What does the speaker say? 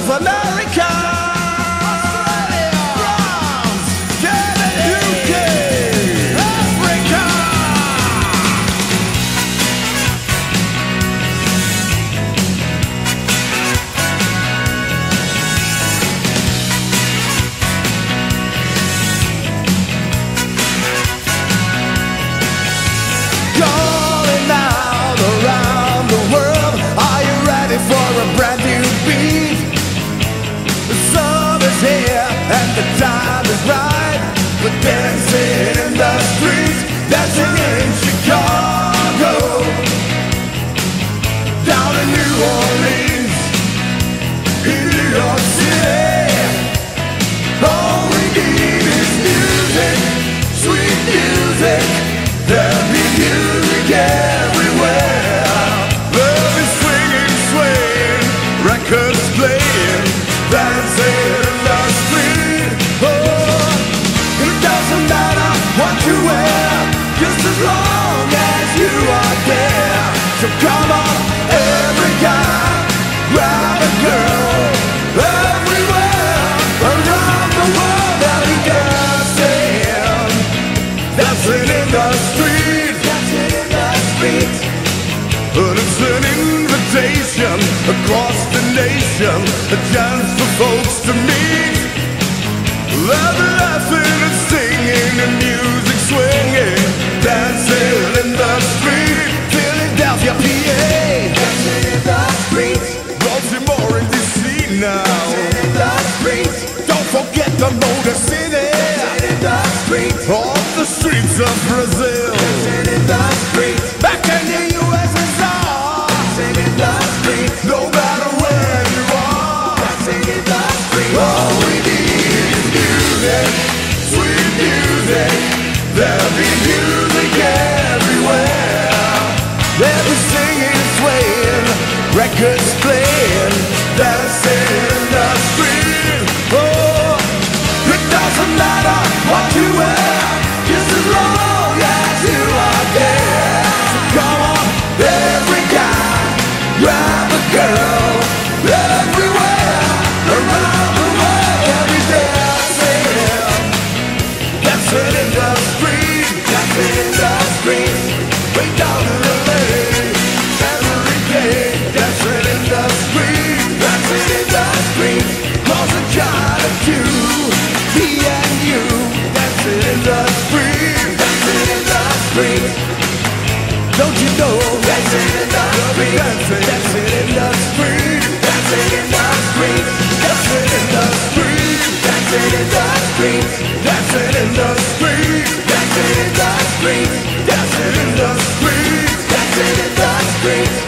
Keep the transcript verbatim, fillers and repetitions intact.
of America, Australia, France, Germany, U K, Africa. Calling out around the world, are you ready for a brand new beat? The sun is here and the time is right. We're dancing in the streets, dancing in Chicago, down in New Orleans, in New York City. All we need is music, sweet music. There'll be music everywhere. Love is swinging, swaying, records playing, dancing in the street. Oh, it doesn't matter what you wear, just as long as you are there. So come on, every guy, grab a girl. Everywhere around the world, they'll be dancing, dancing in the street, dancing in the street. But it's an invitation across the nation, a chance for folks to meet. They'll be laughing and singing and music swinging, dancing in the street. Philadelphia, P A, dancing in the street. Baltimore and D C now, dancing in the street. Don't forget the Motor City, dancing in the street. On the streets of Brazil, dancing in the street. Back in the U S S R, dancing in the street. No matter where you are, dancing in the street. All we need is music, sweet music. There'll be music everywhere. They'll be singing, swaying, records playing, dancing in the street. Oh, it doesn't matter what you wear, just as long as you are there. So come on, every guy, grab a girl. Everywhere around the world, they'll be dancing, dancing in the street, dancing in the street, way down in the lane. Every day, dancing in the street, dancing in the street. Cause a child of two, me and you, dancing in the street, dancing in the street. Don't you know, dancing in the street, dancing, dancing in the street, dancing in the street, dancing in the street, dancing in the street, dancing in the street, dancing in the street, dancing in the street, dancing in the street.